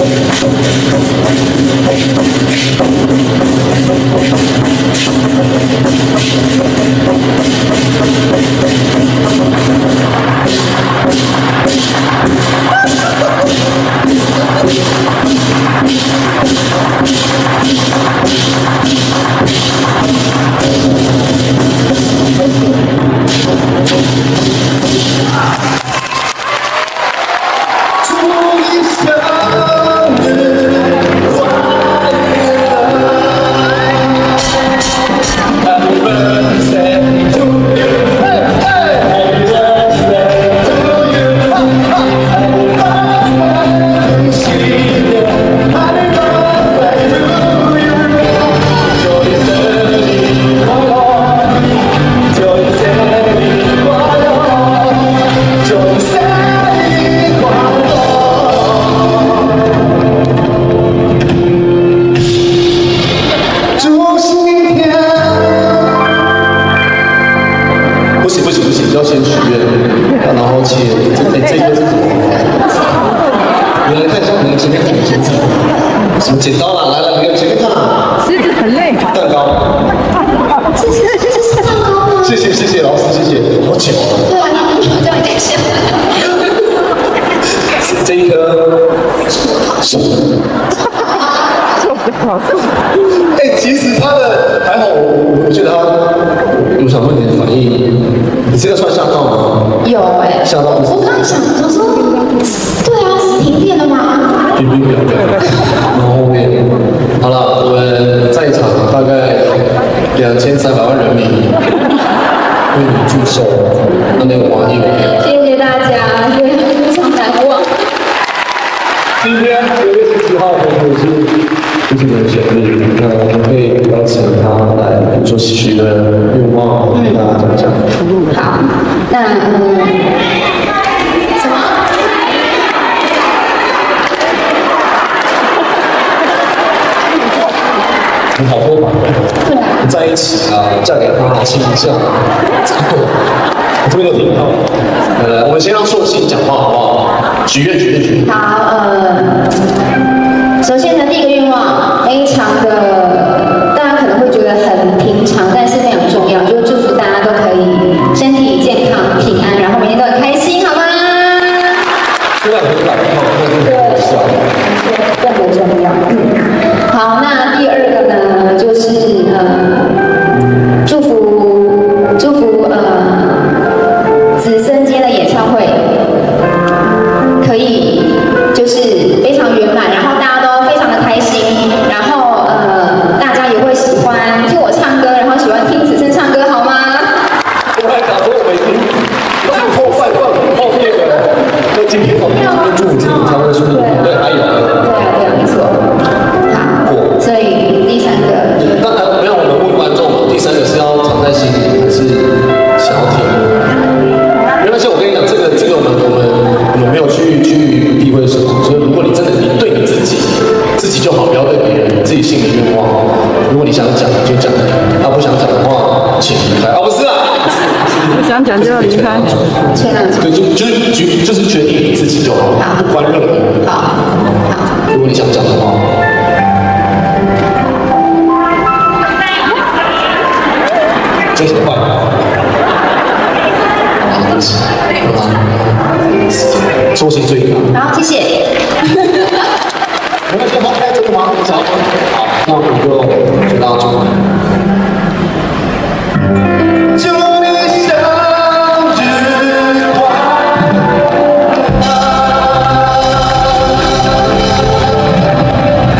剪刀啦，来来，你们前面看啊。 狮子很累。 蛋糕。这是蛋糕吗？谢谢老师，谢谢。好巧啊。 对啊，你怎么这样感谢？ 这一颗手。哎，其实他的还好，我觉得他，我想问你的反应，你这个算吓到吗？ 有哎。 吓到。 我刚才想，我说，对啊，是停电了吗？ 冰冰凉凉。然后后面，好了，我们在场大概2300万人民为你祝寿，那个华裔。 谢谢大家，非常难忘。 今天6月17号也是父亲的生日，那我们会邀请他来说许的愿望，跟大家讲讲。 好，那什么？ 你好多吧？ 对啊。 在一起啊，嫁给他，亲一下，我这边都听到。我们先让硕鑫讲话好不好？许愿。 好，首先呢，第一个愿望非常的，大家可能会觉得很平常，但是非常重要，就是祝福大家都可以身体健康、平安，然后每天都很开心，好吗？ 虽然很感动，但是笑， 更为重要。好，那第二个呢，就是祝福子孙间的演唱会可以就是非常圆满，然后大家都非常的开心，然后大家也会喜欢听我唱歌，然后喜欢听子孙唱歌，好吗？ 我还打说我没听，破坏后面的，那今天祝福今天唱歌顺利，对，还有， 对啊，没错。好，所以第三个， 当然没有我们问观众嘛，第三个是要藏在心里，还是想要听？没关系，我跟你讲，这个我们没有去避讳什么，所以如果你真的你对你自己就好，不要对别人，自己心里愿望。如果你想讲就讲，不想讲的话请离开。不是啦， 不想讲就要离开。 对，就是决定你自己就好，不关任何人。 好。 如果你想讲的话。这怎么办？对不起，好吧，说心最大。 好，谢谢。 没关系，好，这个吗？好，那我们就给大家祝福。祝你生日快乐！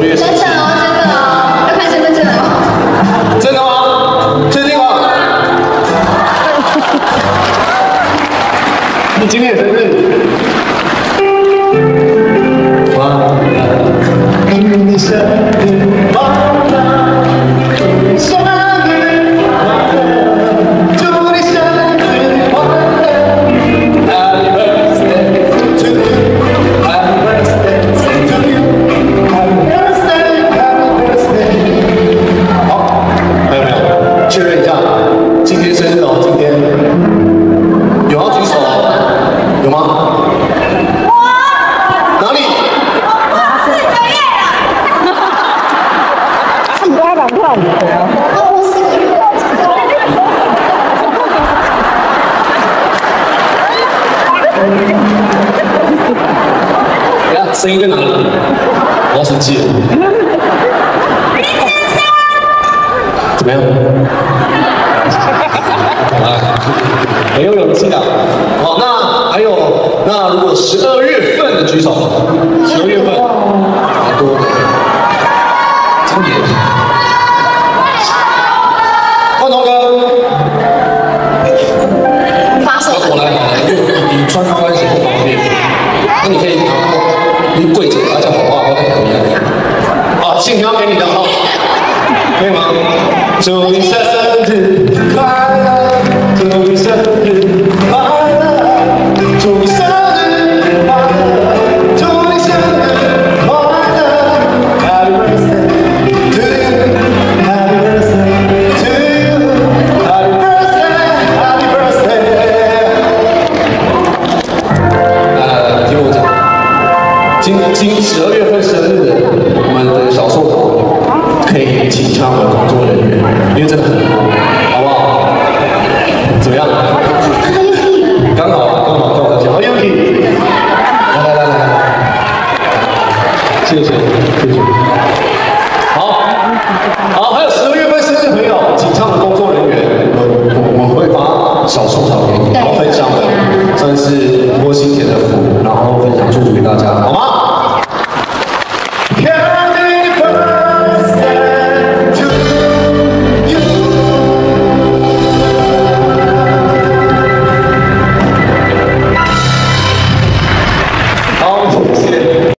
12月17日。 真的哦，要看身份证了哦。 真的吗？确定吗？你今天也生日。祝你生日快乐，祝你生日快乐，祝你生日快乐 ，Happy birthday to you，Happy birthday to you，Happy birthday，Happy birthday。好，没有没有，确认一下，今天生日哦，今天有要举手哦，有吗？哪里？ 跳舞的呀。 等下声音在哪里？我要生气了。怎么样？很有勇气的。好，那还有，那如果12月份的举手，12月份，蛮多的。今年。冠东哥， 发手。 我来，因为你穿高跟鞋不方便，那你可以你跪着，他讲好话，我再调一下。啊，信条给你的哈，可以吗？祝你生日快乐，祝你生日快乐，祝你生日快乐，祝你生日快乐 ，Happy birthday to you，Happy birthday to you，Happy birthday，Happy birthday。听我讲，今12月份生日的我们的小寿头，可以请一下我们工作人员，因为真的很多，好不好？怎么样？刚好啊，刚好跟我讲，好 Yuki， 来，谢谢。好，还有12月份生日朋友，请唱的工作人员，我会发小收条给你，然后分享，算是窝心田的福，然后分享祝福给大家，好吗？